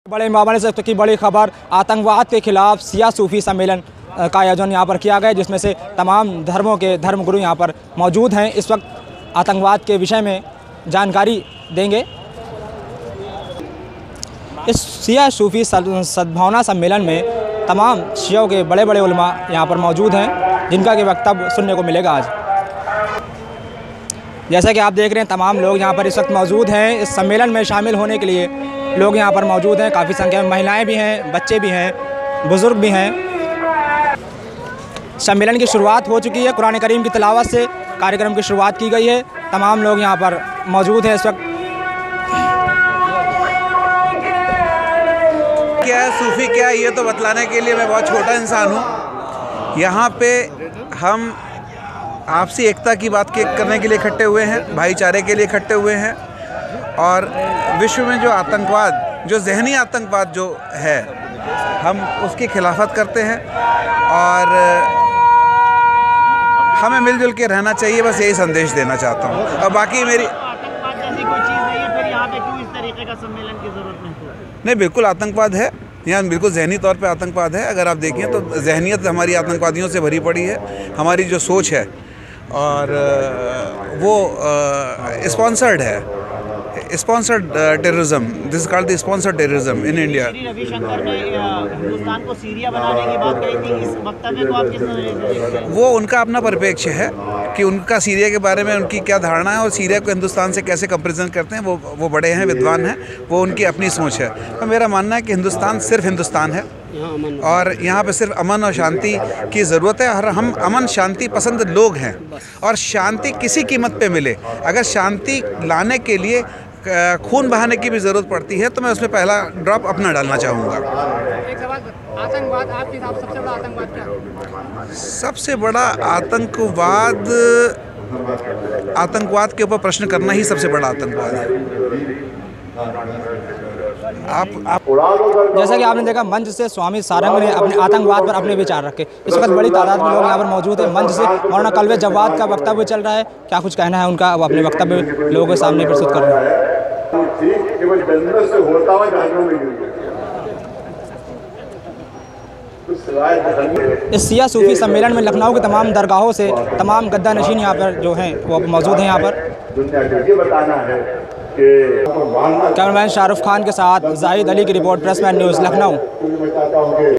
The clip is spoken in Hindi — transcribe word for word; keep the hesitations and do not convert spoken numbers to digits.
बड़े मामले से की बड़ी खबर, आतंकवाद के खिलाफ शिया सूफी सम्मेलन का आयोजन यहाँ पर किया गया, जिसमें से तमाम धर्मों के धर्मगुरु यहाँ पर मौजूद हैं। इस वक्त आतंकवाद के विषय में जानकारी देंगे। इस शिया सूफी सद्भावना सम्मेलन में तमाम शियों के बड़े बड़े उलमा यहाँ पर मौजूद हैं, जिनका के वक्तव्य सुनने को मिलेगा आज। जैसा कि आप देख रहे हैं, तमाम लोग यहाँ पर इस वक्त मौजूद हैं। इस सम्मेलन में शामिल होने के लिए लोग यहाँ पर मौजूद हैं। काफ़ी संख्या में महिलाएं भी हैं, बच्चे भी हैं, बुज़ुर्ग भी हैं। सम्मेलन की शुरुआत हो चुकी है। कुरान करीम की तिलावत से कार्यक्रम की शुरुआत की गई है। तमाम लोग यहाँ पर मौजूद हैं इस वक्त। क्या है सूफ़ी क्या है, ये तो बतलाने के लिए मैं बहुत छोटा इंसान हूँ। यहाँ पे हम आपसी एकता की बात के करने के लिए इकट्ठे हुए हैं, भाईचारे के लिए इकट्ठे हुए हैं। और विश्व में जो आतंकवाद, जो ज़हनी आतंकवाद जो है, हम उसकी खिलाफत करते हैं और हमें मिलजुल के रहना चाहिए। बस यही संदेश देना चाहता हूँ। और बाकी मेरी आतंकवाद जैसी कोई चीज़ नहीं है, फिर यहाँ पे क्यों इस तरीके का सम्मेलन की ज़रूरत नहीं? नहीं, बिल्कुल आतंकवाद है यहाँ, बिल्कुल ज़हनी तौर पे आतंकवाद है। अगर आप देखें तो जहनीत हमारी आतंकवादियों से भरी पड़ी है। हमारी जो सोच है और वो स्पॉन्सर्ड है, sponsored terrorism, this is called the sponsored terrorism in India. Ravishankar ने हिंदुस्तान को सीरिया बनाने की बात कही थी, इस वक्तव्य को आप किस नज़रिए से देखते हैं? वो उनका अपना परिप्रेक्ष्य है कि उनका सीरिया के बारे में उनकी क्या धारणा है और सीरिया को हिंदुस्तान से कैसे कंपेरिजन करते हैं। वो वो बड़े हैं, विद्वान हैं, वो उनकी अपनी सोच है। तो मेरा मानना है कि हिंदुस्तान सिर्फ हिंदुस्तान है और यहाँ पे सिर्फ अमन और शांति की ज़रूरत है। और हम अमन शांति पसंद लोग हैं और शांति किसी कीमत पे मिले। अगर शांति लाने के लिए खून बहाने की भी ज़रूरत पड़ती है तो मैं उसमें पहला ड्रॉप अपना डालना चाहूँगा। एक सवाल, आतंकवाद आपके हिसाब से सबसे बड़ा आतंकवाद क्या है? सबसे बड़ा आतंकवाद, आतंकवाद के ऊपर प्रश्न करना ही सबसे बड़ा आतंकवाद है। आप, आप जैसा कि आपने देखा, मंच से स्वामी सारंग ने अपने आतंकवाद पर अपने विचार रखे। इस वक्त बड़ी तादाद में लोग यहाँ पर मौजूद हैं। मंच से मौलाना कल्वे जवाद का वक्तव्य चल रहा है। क्या कुछ कहना है उनका, वो अपने वक्तव्य लोगों के सामने प्रस्तुत कर रहे हैं। इस शिया सूफी सम्मेलन में लखनऊ के तमाम दरगाहों से तमाम गद्दा नशीन यहाँ पर जो हैं वो मौजूद हैं। यहाँ पर कैमरामैन शाहरुख खान के साथ जाहिद अली की रिपोर्ट, प्रेसमैन न्यूज़, लखनऊ।